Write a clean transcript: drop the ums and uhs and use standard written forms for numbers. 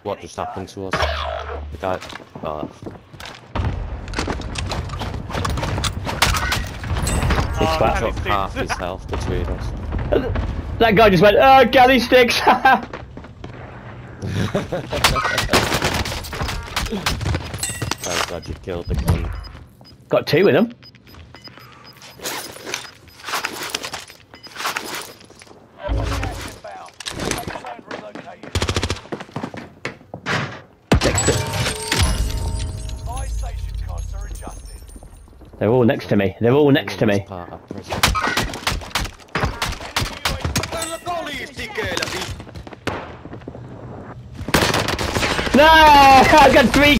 what just happened to us. The guy... He took half his health between us. That guy just went, oh, galley sticks! I'm glad you killed the king. Got 2 in them. They're all next to me. They're all next to me. No! I got 3